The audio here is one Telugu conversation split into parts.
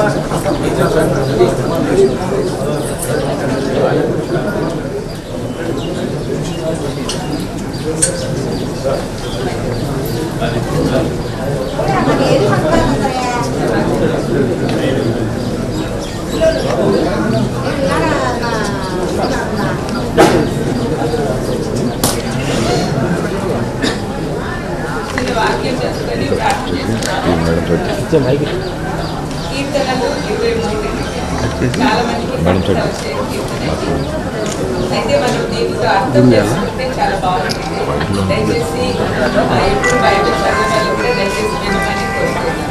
అయితే మనం దీనికి అర్థం చేసుకుంటే చాలా బాగుంటుంది. దయచేసి ఎప్పుడు బైబిల్ చదివేవాళ్ళు కూడా దయచేసి వినమని కోరుతున్నాను.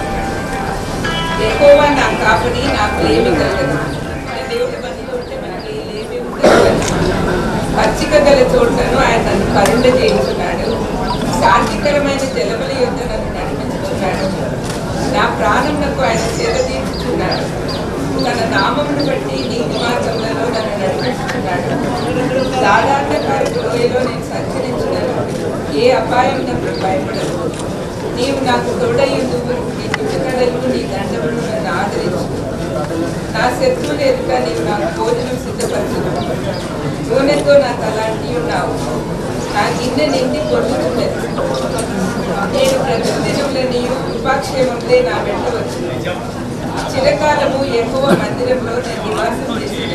యెహోవా నా కాపరి, నాకు ఏమి కలగదు. దేవుడి బంధువు ఉంటే మనకి ఏమి ఉండదు. పచ్చిక గల చోట్లను ఆయన నన్ను కరుణ చేయించున్నాడు. శాంతికరమైన జలముల యొద్ద నన్ను నడిపించుకున్నాడు. నా ప్రాణమునకు ఆయన సేద తీర్చుకున్నాడు. తన నామమును బట్టి నీతి మార్గంలో నన్ను నడిపించుకున్నాడు. సాధారణ లోయలో నేను సంచరించినను ఏ అపాయం నాకు భయపడదు. నీవు నాకు తోడయ్యుందుకు నీ చుట్టుకడలు నీ దండమును నన్ను ఆదరించు. నా శత్రువులు ఎదుట నీవు నాకు భోజనం సిద్ధపరచు. నూనెతో నా తలాంటి ఉన్నావు. నా గిన్నె నిండి పొందుతున్నది. నేను ప్రతిదినంలో నీవు కృపాక్షేమంలో నా వెంట వచ్చింది. చిరకాలము ఎక్కువ మందిరంలో నేను నివాసం చేసింది.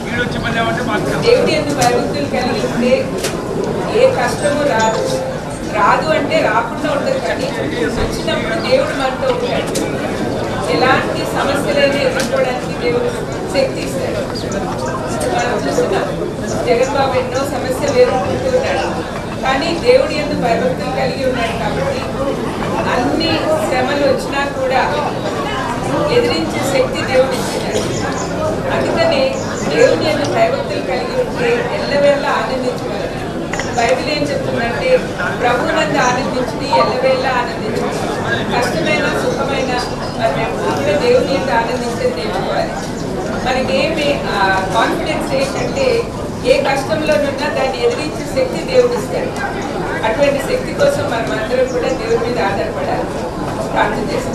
దేవుడి యందు భయభక్తులు కలిగి ఉంటే ఏ కష్టము రాదు. రాదు అంటే రాకుండా ఉండదు, కానీ వచ్చినప్పుడు దేవుడు మనతో ఉంటాడు. ఎలాంటి సమస్యలైనా ఎదుర్కోవడానికి దేవుడు శక్తి ఇస్తాడు. మనం చూస్తున్నాం, జగన్ బాబు ఎన్నో సమస్యలు ఎదుర్కొంటున్నాడు, కానీ దేవుడి యందు భయభక్తులు కలిగి ఉన్నాడు కాబట్టి అన్ని శ్రమలు వచ్చినా కూడా ఎదిరించే శక్తి దేవుడు ఇచ్చినాడు. అందుకని దేవుని యందు భయభక్తులు కలిగి ఉంటే ఎల్లవేళ ఆనందించగలరు. బైబిల్ ఏం చెప్తుందంటే ప్రభువునందు ఆనందించి ఎల్లవేళ ఆనందించాలి. కష్టమైన సుఖమైన మరి కూడా దేవుని యందు ఆనందించేది నేర్చుకోవాలి. మనకేమి కాన్ఫిడెన్స్ ఏంటంటే ఏ కష్టంలోనున్నా దాన్ని ఎదిరించే శక్తి దేవుడు ఇస్తాడు. అటువంటి శక్తి కోసం మనం అందరం కూడా దేవుడి మీద ఆధారపడాలి. ప్రార్థన చేస్తాం.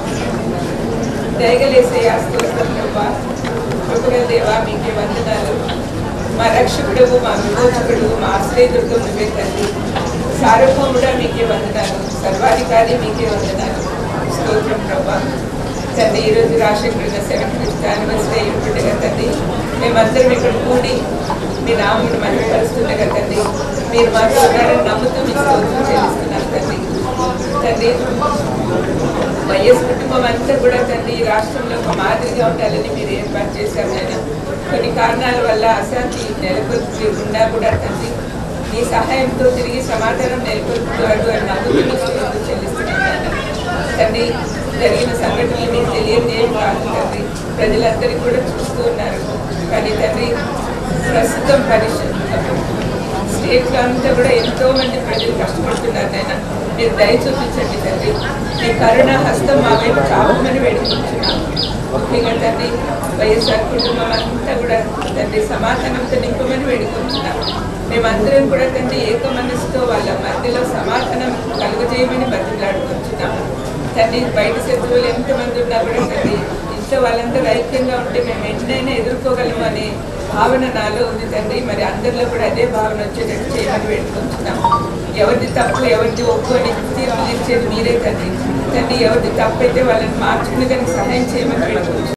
దయగలేసే స్తోత్రం ప్రభా, కృపగల దేవా, మీకే వందనాలు. మా రక్షకుడు, మా విమోచకుడు, మా ఆశ్రయదుర్గం నువ్వే తండ్రి. సార్వభౌముడా మీకే వందనాలు. సర్వాధికారి మీకే వందనాలు. స్తోత్రం ప్రభా. తండ్రి, ఈరోజు రాజశేఖరుడు 75th యానివర్సరీ ఉంటుండగా తండ్రి, మేమందరం ఇక్కడ కూడి మీ నామమును మహిమపరుస్తుండగా తండ్రి, మీరు మాతో ఉన్నారని నమ్ముతూ మీ స్తోత్రం చెల్లిస్తున్నాం తండ్రి. తండ్రి, వైఎస్ కుటుంబం అంతా కూడా తండ్రి రాష్ట్రంలో ఒక మాదిరిగా ఉండాలని మీరు ఏర్పాటు చేశారు. నేను కొన్ని కారణాల వల్ల అశాంతి నెలకొల్పి ఉన్నా కూడా తండ్రి మీ సహాయంతో తిరిగి సమాధానం నెలకొల్పుతాడు అని నమ్ముతూ చెల్లిస్తున్నాను తండ్రి. జరిగిన సంఘటనలు మీకు తెలియదు ఏం కాదు తండ్రి, ప్రజలందరికీ కూడా చూస్తూ ఉన్నారు. కానీ తండ్రి, ప్రస్తుతం స్టేట్లో అంతా కూడా ఎంతో మంది ప్రజలు కష్టపడుతున్నారు. ఆయన మీరు దయ చూపించండి తండ్రి. మీ కరుణ హస్తం మా వైపు చాపమని వేడుకుంటున్నాం. ముఖ్యంగా తండ్రి, వైఎస్ఆర్ కుటుంబం అంతా కూడా తండ్రి సమాధానంతో నింపమని వేడుకుంటున్నాం. మేమందరం కూడా తండ్రి ఏక మనసుతో వాళ్ళ మధ్యలో సమాధానం కలుగజేయమని బతిలాడుకుంటున్నాం తండ్రి. బయట శత్రువులు ఎంతమంది ఉన్నా కూడా తండ్రి ఇంట్లో వాళ్ళందరూ ఐక్యంగా ఉంటే మేము ఎన్నైనా ఎదుర్కోగలము అనే భావన నాలో ఉంది తండ్రి. మరి అందరిలో కూడా అదే భావన వచ్చేటట్టు చేయమని వేడుకుంటున్నాం. ఎవరిది తప్పు ఎవరిది ఒప్పు అని తీర్పు తీర్చేది మీరే తండ్రి. తండ్రి, ఎవరిది తప్పు అయితే వాళ్ళని మార్చుకునే దానికి సహాయం చేయమని వేడుకుంటున్నాం.